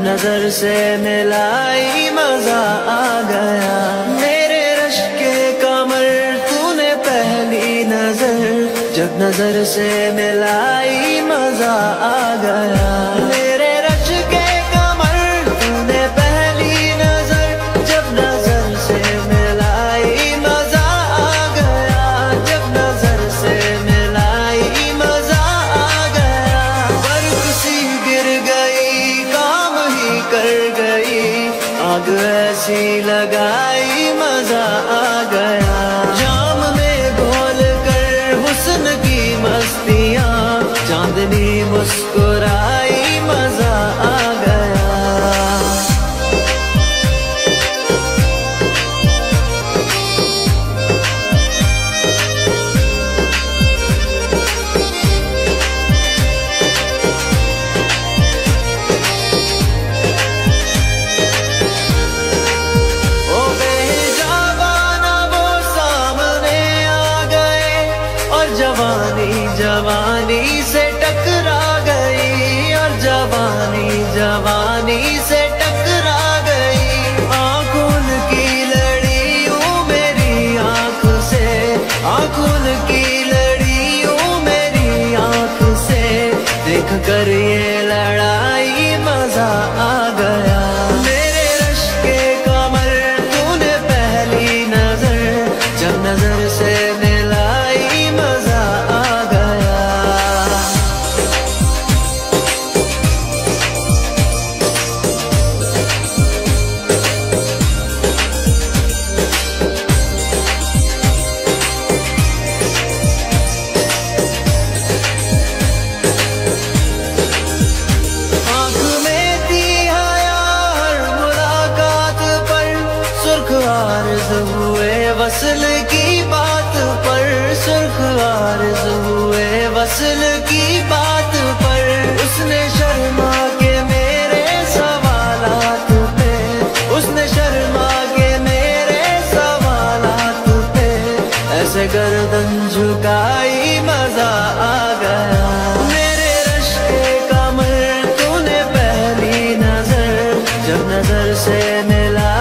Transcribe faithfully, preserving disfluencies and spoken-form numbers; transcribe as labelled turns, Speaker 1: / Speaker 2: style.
Speaker 1: नजर से मिलाई मजा आ गया। मेरे रश के कमर तूने पहली नजर, जब नजर से मिलाई मजा आ गया। मेरे रश के कमर तूने पहली नजर, जब नजर से मिलाई मजा आ गया। जब नजर से मिलाई मजा आ गया। बर्फ सी गिर गई, काम ही कर गई, आग ऐसी लगाई मजा आ गया। जाम में घोल कर हुस्न की मस्तियाँ, चांदनी मुस्कुराई मजा आ गया। ओ बेजाबाना वो सामने आ गए, और जवानी जवानी से टकरा गई, और जवानी जवानी से टकरा गई। आंखों की लड़ियों मेरी आंख से, आंखों की लड़ियों मेरी आंख से, देख कर ये लड़ाई मजा आ गया। मेरे रश के कमर तूने पहली नजर, जब नजर से मिलाई मजा आ गया। आँख में थी हया हर मुलाकात पर, सुर्ख आर्ज़ हुए वसल की बात पर, सुर्ख आर्ज़ हुए वसल की बात पर। उसने शर्मा के मेरे सवालात पे, उसने शर्मा के मेरे सवालात पे, ऐसे गर्दन झुकाई मजा आ गया। मेरे रश के कमर तूने पहली नजर, जब नजर से मिला